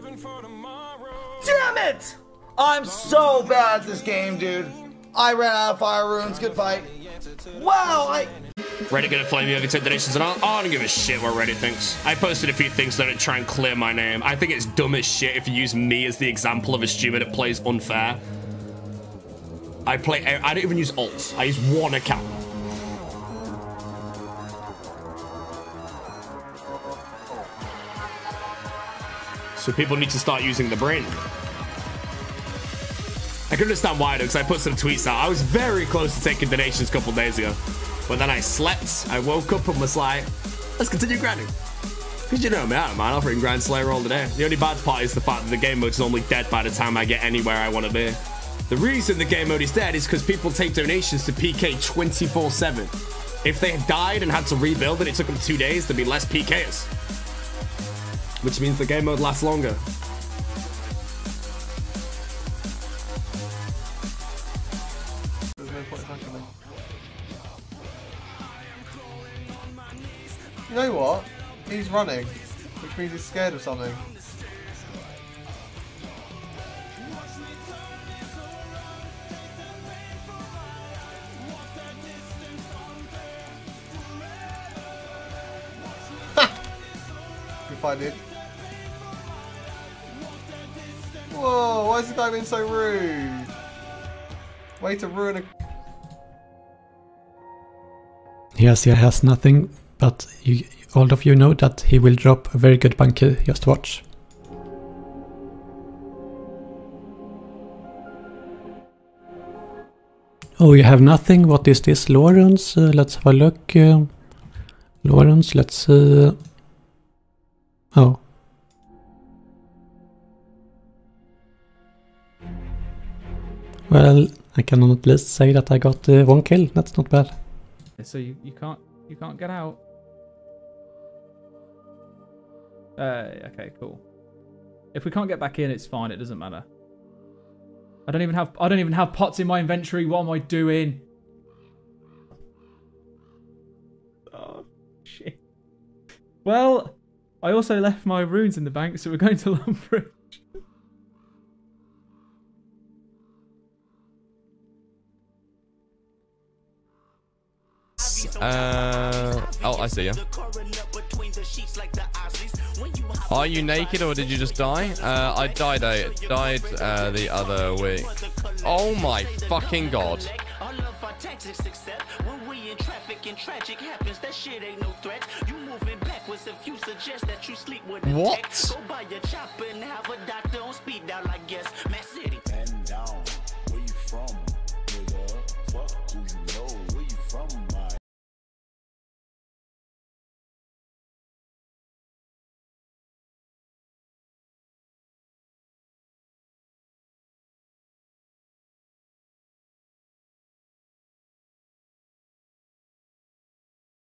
Damn it! I'm so bad at this game, dude. I ran out of fire runes. Good fight. Wow, Reddit gonna flame me over 10 donations and I don't give a shit what Reddit thinks. I posted a few things that don't try and clear my name. I think it's dumb as shit if you use me as the example of a streamer that plays unfair. I don't even use alts. I use one account. So people need to start using the brain. I can understand why though, because I put some tweets out. I was very close to taking donations a couple days ago. But then I slept, I woke up and was like, let's continue grinding. Because you know me, man, I'll freaking grind Slayer all the day. The only bad part is the fact that the game mode is normally dead by the time I get anywhere I want to be. The reason the game mode is dead is because people take donations to PK 24/7. If they had died and had to rebuild and it took them 2 days, there'd be less PKs. Which means the game mode lasts longer. You know what? He's running, which means he's scared of something. Good fight, dude. Whoa, why is this guy being so rude? Way to ruin a... Yes, he has nothing, but all of you know that he will drop a very good bunker. Just watch. Oh, you have nothing? What is this? Lawrence? Let's have a look. Lawrence, let's see. Oh. Well, I can at least say that I got 1 kill. That's not bad. So you can't get out. Okay, cool. If we can't get back in, it's fine. It doesn't matter. I don't even have pots in my inventory. What am I doing? Oh shit. Well, I also left my runes in the bank, so we're going to Lumbridge. Oh, I see you. Are you naked or did you just die? I died the other week. Oh my fucking god. What?